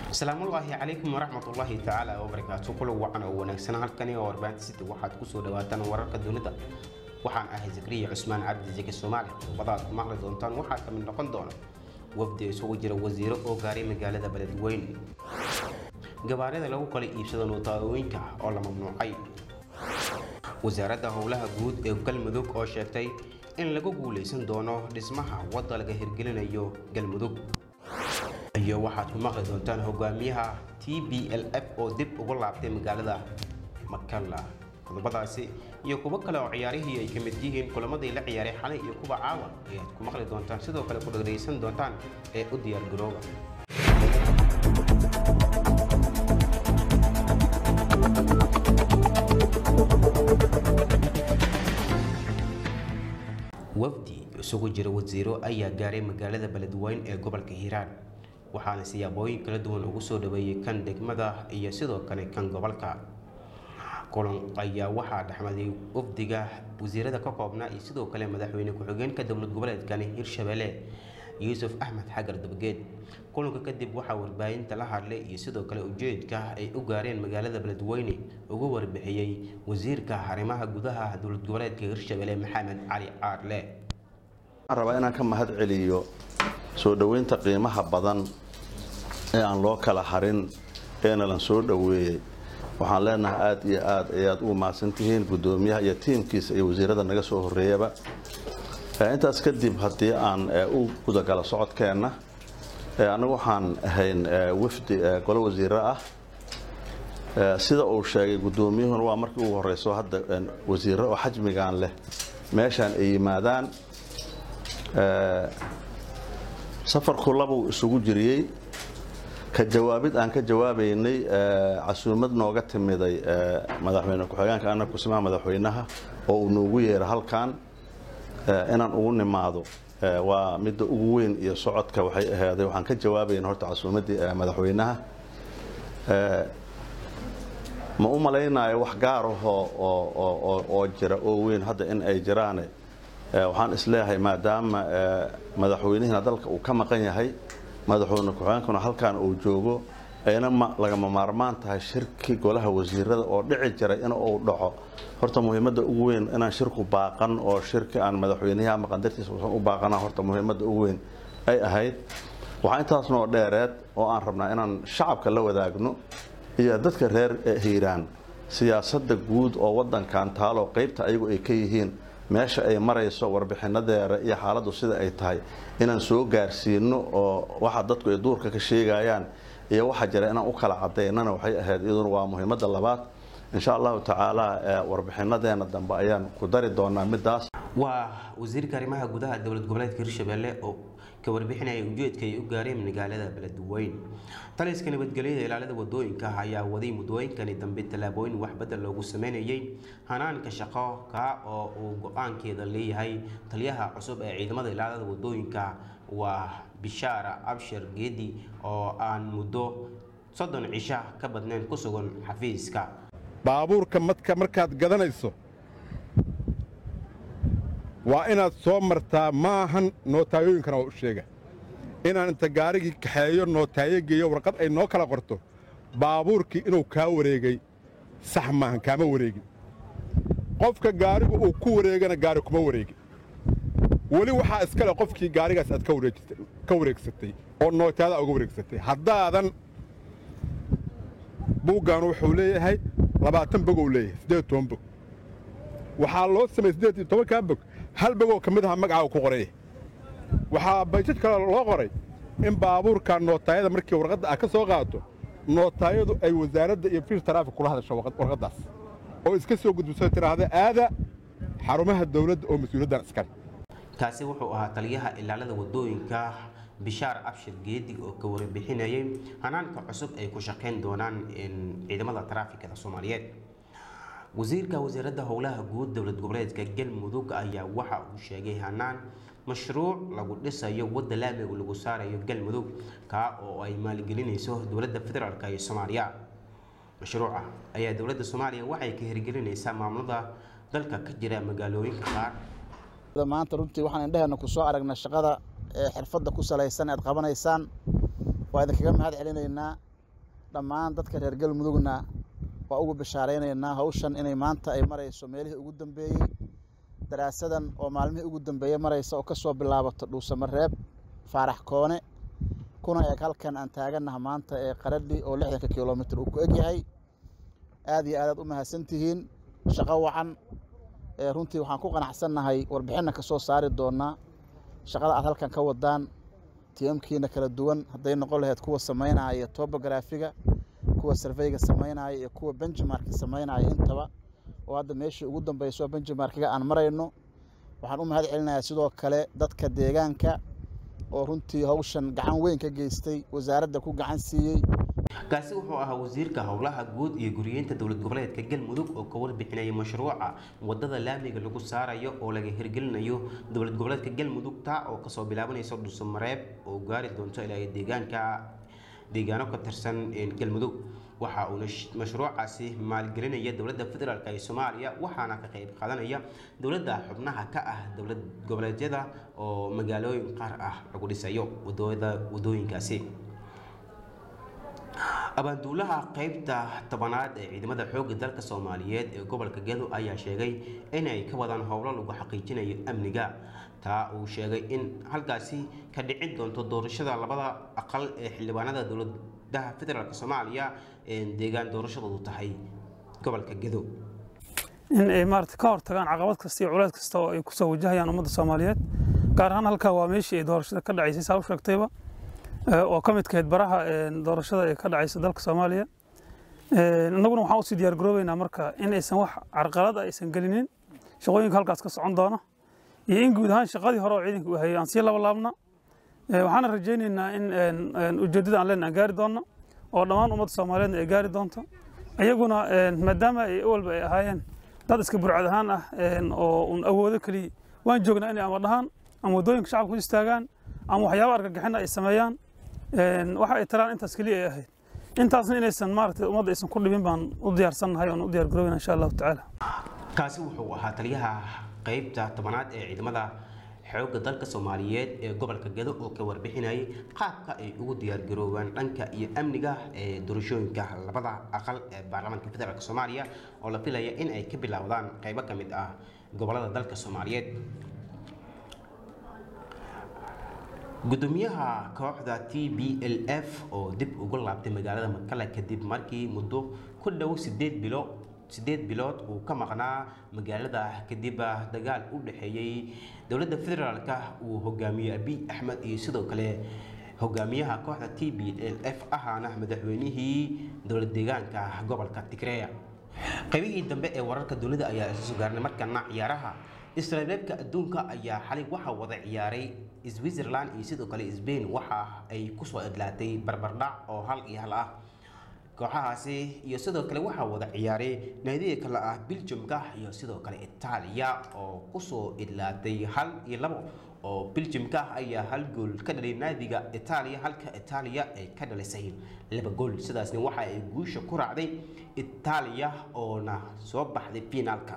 السلام الله عليكم ورحمة الله تعالى وبركاته. كل وعنا ونكسنا هالكني وأربعة ست واحد كسر دواتنا ورقة دوندا وحن زكريا عثمان عبد زكي الصومالي وبضعت مغلق دونتان وحاك من نقن دونا وفد سوجر وزير أو قاري مقالة بلد وين جبارة لو قال يبسط نوتاوين كه ولا ممنوعي وزارة هولها جود وكل مذوق أو شرطي إن لقوا جوليسن دونه نسمعها وضع لجهر جلنا يو جل مذوق أيه واحد مغلق دونتان هجاميها TPLF أو دب ولا عبد مقالة مكلا qodobadaasi iyo kuwa kale oo ciyaarihii ay kamid yihiin kulamada la ciyaaray xalay iyo kuwa caawa ay ku maqli doontaan sidoo kale ku dhageysan doontaan ee u diyaar garooba wafdi isugu jira wasiiro ayaa gaaray magaalada Beledweyne ee gobolka Hiiraan waxaana siyaabooyin kala duwan ugu soo dhaweeyay kan degmada iyo sidoo kale kan gobolka kulan ayaa waxaa dhaxmaday wafdiga wasiirada ka koobnaa iyo sidoo kale madaxweyne ku-xigeenka dowlad goboleedkan Hirshabelle Yuusuf Axmed Xagar Dabageed kulanka kadib waxa warbaahinta la hadlay iyo sidoo kale ujeedka ay u gaareen magaalada Beledweyne ugu warbixiyay wasiirka arrimaha gudaha dowlad goboleedka Hirshabelle Maxamed Cali Aarle raba inaan ka mahad celiyo soo dhaweynta qiimaha badan ee aan loo kala harin ee la soo dhaweeyay waxaan leenahay aad iyo aad ayaad u maasantihiin gudoomiyaha iyo tiimkiisa iyo wasiirada naga soo horeeyaba intaas kadib hadii aan u guda gala socodkeena anagu waxaan ahayn wafdi golo wasiiro ah sida uu sheegay gudoomiyuhuna waa markii ugu horeyso hadda wasiiro oo xajmigan leh meeshan ay yimaadaan safarku laba isugu jiriyay ka jawaabid aan ka jawaabaynay casuumad nooga timiday madaxweyne ku-xigeenka anagu kusmaa madaxweynaha oo uu noogu yeeray halkan inaan ugu nimaado waa mid ugu weyn iyo socodka waxay ahayd waxaan ka jawaabaynay horta casuumadii madaxweynaha ma u malaynayo wax gaar ah oo jira oo weyn hadda in ay jiraan waxaan isleeyahay maadaama madaxweynaha dalka uu ka maqan yahay madaxweyne ku-xigeenkuna halkan uu joogo ayna laga maarmaan tahay shirki golaha wasiirada oo dhici jiray in uu dhaco horta muhiimada ugu weyn inaan shirku baaqan oo shirki aan madaxweynaha maqan dartiisa u baaqana horta muhiimada ugu weyn ay ahayd waxa intaas noo dheereed oo aan rabnaa inaan shacabka la wadaagno iyo dadka reer Hiiraan siyaasadda guud oo wadankan taalo qaybta ayagu ay ka yihiin meesha ay marayso warbixinadeeda iyo xaaladdu sida ay tahay inaan soo gaarsiino oo waxa dadku ay duurka ka sheegayaan iyo waxa jira inaan u kala cadeynana waxay ahayd iyaduna waa muhiimada labaad insha Allah taala warbixinadeena dambe ayaan ku dari doonaa midaas waa wasiirka arrimaha gudaha dowlad goboleedka Hirshabelle oo ka warbixinaya ujeedka ay u gaareen magaalada Beledweyne taliska nabadgelyada ilaalada wadooyinka ayaa waday mudooyinkani dambe talaabooyin wax badal loogu sameeyay hanaanka shaqo ka oo uu go'aankeeda leeyahay taliyaha cusub ee ciidamada ilaalada wadooyinka waa Bishaara Abshir Geedi oo aan muddo 30 cisho ka badnayn ku sugan xafiiska baabuurka markaad gadanayso waa inaad soo martaa maahan nootaayoyinkana oo u sheega inaan inta gaarigii kaxeeyo nootaayo geeyo warqad ay noo kala qorto baabuurkii inuu kaa wareegay sax maahan kaama wareegin qofka gaarigu uu ku wareegana gaari kuma wareegin weli waxaa iskale qofkii gaarigaas aad ka wareegsatay oo nootaada uga wareegsatay haddaadan buuggan wuxuu leeyahay 20 bog uu leeyahay 18 bog waxaa loo sameeyay 18 bog hal bog oo kamid ah magaca ku qoray waxaa budget kale loo qoray in baabuurka nootaayada markii warqadda ka soo qaato nootaayadu ay wasaaradda iyo fiir taraafik kula hadasho warqadaas oo iska soo gudbiso tiraahdo aada xarumaha dawladda oo mas'uuliyaddan iska kaasi wuxuu ahaa taliyaha ilaalada wadooyinka Bishaar Abshir Geedi oo ka warbixinayay hanaanka cusub ay ku shaqeyn doonaan ciidamada taraafikada Soomaaliyeed wasiirka wasaaradda howlaha guud dowlad goboleedka Galmudug ayaa waxa uu sheegay hanaan mashruuc lagu dhisayo wadda laamiga lagu saarayo Galmudug ka oo ay maalgelinayso dowladda federaalka ee Soomaaliya mashruuca ayaa dowladda Soomaaliya waxay ka hirgelinaysaa maamulada dalka ka jira magaalooyinka qaar maanta runtii waxaan indhaheena ku soo aragnaa shaqada xirfadda ku salaysan ee qabanaysaan waa idinkaga mahad celinaynaa dhammaan dadka reer galmudugna waa ugu bishaareynayna hawshan inay maanta ay marayso meelihii ugu dambeeyay daraasadan oo maalmihii ugu dambeeyay maraysa oo ka soo bilaabato Dhuusamareeb Faarax Koone kuna eeg halkan aan taaganahay maanta ee Qaradhi oo 60 kiiloomitir uu ku eg yahay aad iyo aad u mahadsantihiin shaqo wacan runtii waxaan ku qanacsanahay warbixinna ka soo saari doonaa shaqada aad halkan ka wadaan tiimkiina kala duwan haday noqon lahayd kuwa sameynaya topographiga kuwa surveyga sameynaya iyo kuwa benchmark sameynaya intaba oo hadda meeshii ugu dambeeyay benchmarkiga aan marayno waxaan u mahad celinayaa sidoo kale dadka deegaanka oo runtii hawshan gacan weyn ka geystay wasaaradda ku gacan siiyay kaasi wuxuu ahaa wasiirka howlaha guud iyo guriyeynta dowlad goboleedka Galmudug oo ka warbixinaya mashruuca wadada laamiga lagu saarayo oo laga hirgelinayo dowlad goboleedka Galmudug taa oo ka soo bilaabanaysa Dhuusamareeb oo gaari doonto ilaa deegaano ka tirsan Galmudug waxa uu mashruucaasi maalgelinaya dowladda federaalka ee Soomaaliya waxaana ka qayb qaadanaya dowladda xubnaha ka ah dowlad goboleedyada oo magaalooyin qaar ah lagu dhisayo wadooyinkaasi abaanduulaha qaybta tobanaad ee ciidamada xoogga dalka Soomaaliyeed ee gobolka Gedo ayaa sheegay in ay ka wadaan howlo lagu xaqiijinayo amniga taa uu sheegay in halkaasi ka dhicin doonto doorashada labada aqal ee xildhibaanada dowladda federaalka Soomaaliya ee deegaan doorashadu tahay gobolka Gedo in ay maarta ka hortagaan caqabad kasta iyo culays kasta oo ay ku soo wajahayaan ummadda Soomaaliyeed gaar ahaan halka waa meeshii ay doorashada ka dhacaysay sabab sheegtayba oo ka mid ka baraha doorashada ee ka dhacaysa dalka Soomaaliya annaguna waxaan u sii diyaar garoobaynaa marka in aysan wax carqalad aysan galinin shaqooyinka halkaas ka socon doona iyo in guud ahaan shaqadii hore oo ciidanka u hayay aan sii laabna waxaan rajaynaynaa in ujeedada aan leenahay gaari doono oo dhammaan ummadda Soomaaliyeed ay gaari doonto ayaguna maadaama ay walba ay ahaayeen dad iska burcad ahaan ah oo awoodo kaliya waan joognaa inay ama dhahaan ama wadooyinka shacabku istaagaan ama waxyaabo argagixin ay sameeyaan waxa ay taraan intaas kaliya ay ahayd intaasna inaysan maartay ummadda aysan ku dhibin baan u diyaarsanahay oo u diyaar garoobina insha Allah ta'ala kaasi wuxuu ahaa taliyaha qaybta tobanaad ee ciidamada xoogga dalka Soomaaliyeed ee gobolka Gedo oo ka warbixinayay qaabka ay ugu diyaar garoobaan dhanka iyo amniga ee doorashooyinka labada aqal ee baarlamaanka federaalka Soomaaliya oo la filayo in ay ka bilaawdaan qaybo ka mid ah gobolada dalka Soomaaliyeed gudoomiyaha kooxda TPLF oo dib ugu laabtay magaalada Makala kadib markii muddo ku dhow 8 bilood uu ka maqnaa magaalada kadib dagaal u dhaxeeyay dowladda federaalka uu hogaamiyo Abiy Ahmed iyo sidoo kale hogaamiyaha kooxda TPLF ahana madaxweynihii dowlad deegaanka gobolka Tigray qaybihii dambe ee wararka dunida ayaa isu gaarnay markana ciyaaraha Israa'iilka adduunka ayaa xalay waxa wada ciyaaray Switzerland iyo sidoo kale Spain waxa ay ku soo idlaatay barbardhac oo 1-1 ah kooxahaasi iyo sidoo kale waxa wada ciyaaray naadiga kala ah Belgiumka iyo sidoo kale Italia oo ku soo idlaatay 1-2 oo Belgiumka ayaa 1 gool ka dhalay naadiga Italia halka Italia ay ka dhalisay 2 gool sidaasna waxa ay guusha ku raacday Italia oo na soo baxday finalka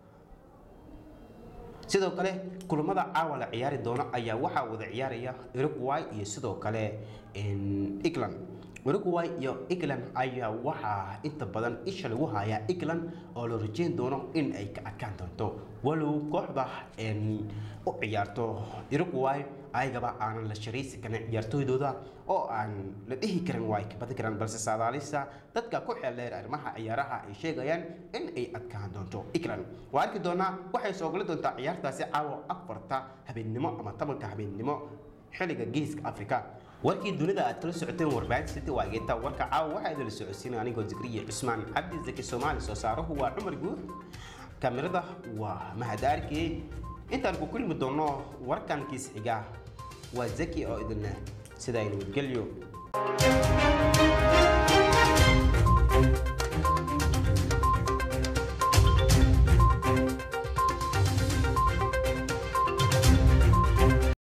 sidoo kale kulamada caawala ciyaari doona ayaa waxa wada ciyaaraya Uruguay iyo sidoo kale England Uruguay iyo England ayaa waxa inta badan isha lagu hayaa England oo la rajayn doono in ay ka adkaan doonto walow kooxda u ciyaarto Uruguay ayagaba aan la shariisi karin ciyaartooydooda oo aan la dhihi karin way ka badi karaan balse saadaalisa dadka ku xeeldheer arrimaha ciyaaraha ay sheegayaan in ay adkaan doonto England waa arki doonaa waxay soo gali doontaa ciyaartaasi caawa 4 habeenimo ama 10 habeenimo xilliga geeska Afrika warkii dunida aad kala socoteen warbaahinta City waageeta warka caawa waxa idin socodsiinay anigoo Zikriye Cusmaan Cabdi Zaki Soomaali soo saaruhu waa Cumar Guud kamerada waa Mahadaarki intaan ku kulmi doono warkan kiis xiga waa Zaki oo idin sida inuu geliyo